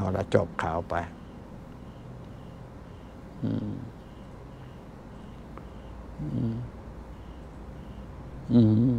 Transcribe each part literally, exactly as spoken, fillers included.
เอาละจบข่าวไปอืมอืมอืม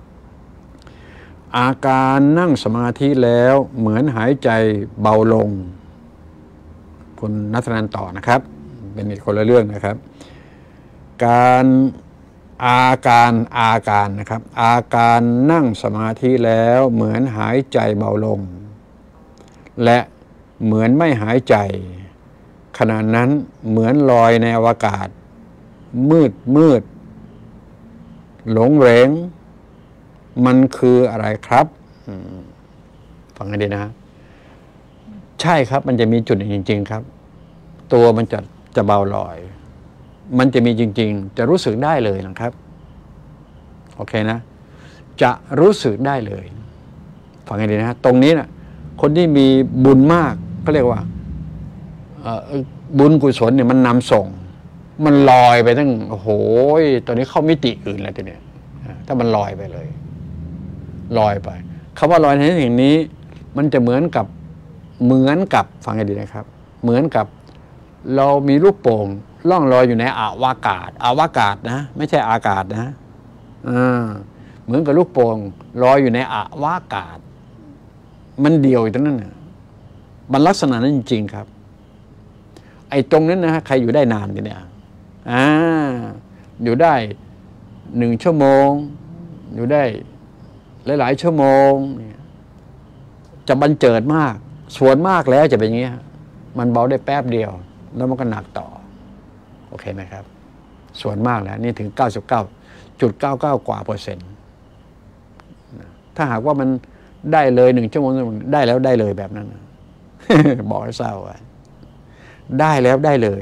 อาการนั่งสมาธิแล้วเหมือนหายใจเบาลงคุณนัทนันต่อนะครับเป็นอีกคนละเรื่องนะครับการอาการอาการนะครับอาการนั่งสมาธิแล้วเหมือนหายใจเบาลงและเหมือนไม่หายใจขณะนั้นเหมือนลอยในอวกาศมืดมืดหลงเหลงมันคืออะไรครับฟังให้ดีนะใช่ครับมันจะมีจุดจริงๆครับตัวมันจะจะเบาลอยมันจะมีจริงๆจะรู้สึกได้เลยนะครับโอเคนะจะรู้สึกได้เลยฟังให้ดีนะตรงนี้นะคนที่มีบุญมากก็เรียกว่าบุญกุศลเนี่ยมันนำส่งมันลอยไปตั้งโอ้โหตอนนี้เข้ามิติอื่นแล้วทีเนี้ยถ้ามันลอยไปเลยลอยไปคำว่าลอยในที่นี้มันจะเหมือนกับเหมือนกับฟังให้ดีนะครับเหมือนกับเรามีลูกโป่งล่องลอยอยู่ในอวกาศอวกาศนะไม่ใช่อากาศนะอ่าเหมือนกับลูกโป่งลอยอยู่ในอวกาศมันเดียวอยู่ตรงนั้นนะมันลักษณะนั้นจริงๆครับไอ้ตรงนั้นนะฮะใครอยู่ได้นานกันเนี่ยอ่าอยู่ได้หนึ่งชั่วโมงอยู่ได้หลายๆชั่วโมงจะบันเจิดมากส่วนมากแล้วจะเป็นอย่างนี้มันเบาได้แป๊บเดียวแล้วมันก็หนักต่อโอเคไหมครับส่วนมากแล้วนี่ถึง เก้าสิบเก้าจุดเก้าเก้า กว่าเปอร์เซ็นต์ถ้าหากว่ามันได้เลยหนึ่งชั่วโมงได้แล้วได้เลยแบบนั้นบอกให้เศร้าไว้ได้แล้วได้เลย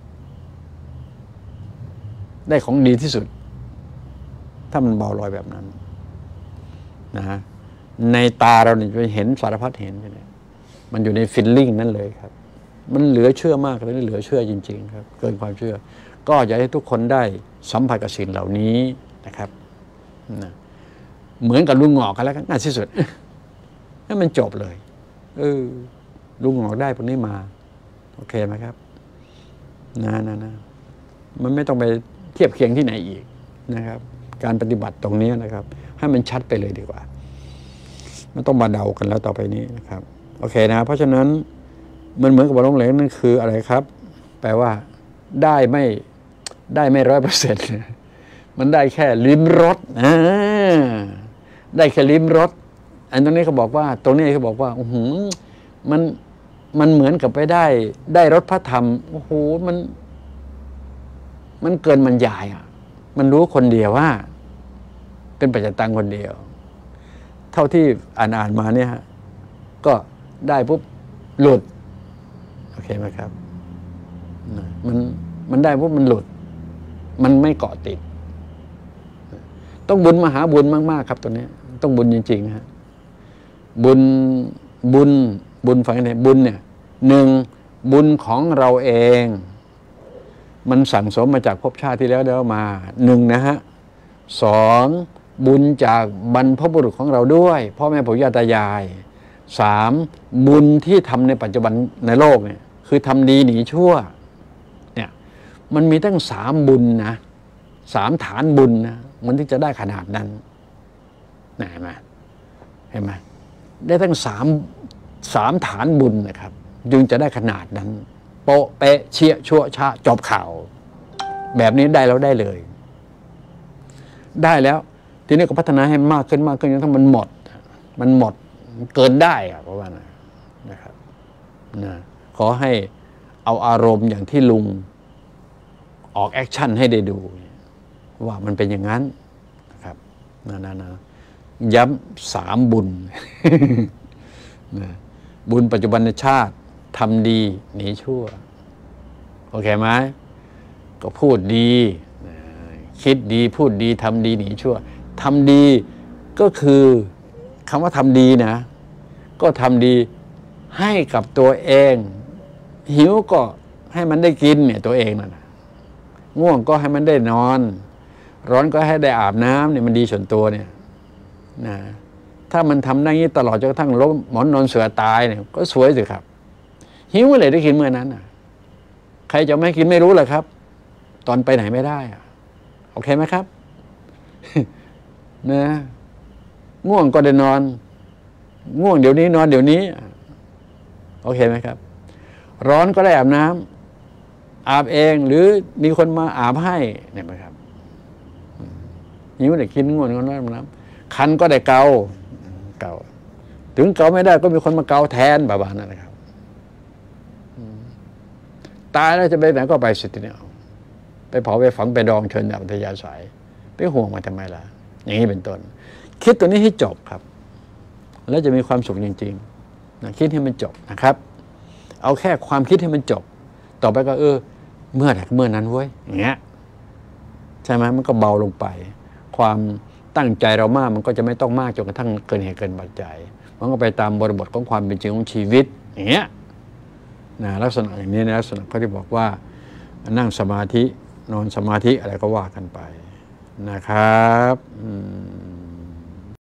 ได้ของดีที่สุดถ้ามันเบาลอยแบบนั้นนะฮะในตาเราเนี่ยจะเห็นสารพัดเห็นเนี่ยมันอยู่ในฟีลลิ่งนั่นเลยครับมันเหลือเชื่อมากเลยเหลือเชื่อจริงๆครับเกินความเชื่อก็อยากให้ทุกคนได้สัมผัสกับสิ่งเหล่านี้นะครับนะเหมือนกับลุงหงอกกันแล้วกันง่ายที่สุดให้มันจบเลยเออลุงหงอกได้พวกนี้มาโอเคไหมครับนะนะนะมันไม่ต้องไปเทียบเคียงที่ไหนอีกนะครับการปฏิบัติตรงนี้นะครับให้มันชัดไปเลยดีกว่าไม่ต้องมาเดากันแล้วต่อไปนี้นะครับโอเคนะเพราะฉะนั้นมันเหมือนกับว่าลงเหลงนั่นคืออะไรครับแปลว่าได้ไม่ได้ไม่ร้อยเปอร์เซ็นต์มันได้แค่ลิ้มรสได้แค่ลิ้มรสอันตรงนี้เขาบอกว่าตรงนี้เขาบอกว่าโอ้โหมันมันเหมือนกับไปได้ได้รสพระธรรมโอ้โหมันมันเกินบรรยายอ่ะมันรู้คนเดียวว่าเป็นปัจจตังคนเดียวเท่าที่อ่านอ่านมาเนี่ยก็ได้ปุ๊บหลุดโอเคไหมครับมันมันได้ปุ๊บมันหลุดมันไม่เกาะติดต้องบุญมหาบุญมากๆครับตัวนี้ต้องบุญจริงๆนะฮะบุญบุญบุญฝังในบุญเนี่ยหนึ่งบุญของเราเองมันสั่งสมมาจากภพชาติที่แล้วแล้วมาหนึ่งนะฮะสองบุญจากบรรพบุรุษของเราด้วยพ่อแม่ปู่ย่าตายายสามบุญที่ทำในปัจจุบันในโลกเนี่ยคือทำดีหนีชั่วเนี่ยมันมีตั้งสามบุญนะสามฐานบุญนะมันถึงจะได้ขนาดนั้นเห็นไหมเห็นไหมได้ตั้งสามสามฐานบุญนะครับจึงจะได้ขนาดนั้นโปะเปะเชี่ยชั่วชะจบข่าวแบบนี้ได้แล้วได้เลยได้แล้วทีนี้ก็พัฒนาให้มากขึ้นมากขึ้นจนทั้งมันหมดมันหมดเกินได้อะเพราะว่านะครับนะขอให้เอาอารมณ์อย่างที่ลุงออกแอคชั่นให้ได้ดูว่ามันเป็นอย่างนั้นนะครับนะนะนะย้ำสามบุญนะบุญปัจจุบันชาติทำดีหนีชั่วโอเคไหมก็พูดดีคิดดีพูดดีทำดีหนีชั่วทำดีก็คือคำว่าทำดีนะก็ทำดีให้กับตัวเองหิวก็ให้มันได้กินเนี่ยตัวเองนั่นง่วงก็ให้มันได้นอนร้อนก็ให้ได้อาบน้ำเนี่ยมันดีส่วนตัวเนี่ยนะถ้ามันทำได้งี้ตลอดจนกระทั่งล้มหมอนนอนเสือตายเนี่ยก็สวยสิครับหิวเมื่อไหร่ได้กินเมื่อนั้นอ่ะใครจะไม่กินไม่รู้หรอกครับ ตอนไปไหนไม่ได้อ่ะโอเคไหมครับ นะง่วงก็ได้นอนง่วงเดี๋ยวนี้นอนเดี๋ยวนี้โอเคไหมครับร้อนก็ได้อาบน้ำอาบเองหรือมีคนมาอาบให้เนี่ยไหมครับหิวได้กินง่วงก็นอนอาบน้ำคันก็ได้เกาเกาถึงเกาไม่ได้ก็มีคนมาเกาแทนแบบนั้นนะครับตายแล้วจะไปไหนก็ไปสิทีเดียวไปเผาไปฝังไปดองเชิญอัธยาศัยไปห่วงมาทำไมล่ะอย่างนี้เป็นต้นคิดตัวนี้ให้จบครับแล้วจะมีความสุขจริงๆนะคิดให้มันจบนะครับเอาแค่ความคิดให้มันจบต่อไปก็เออเมื่อไหร่เมื่อนั้นเว้ยอย่างเงี้ยใช่ไหมมันก็เบาลงไปความตั้งใจเรามากมันก็จะไม่ต้องมากจนกระทั่งเกินเหตุเกินปัจจัยมันก็ไปตามบริบทของความเป็นจริงของชีวิตอย่างเงี้ยนะลักษณะอย่างนี้ในลักษณะเขาที่บอกว่านั่งสมาธินอนสมาธิอะไรก็ว่ากันไปนะครับอืม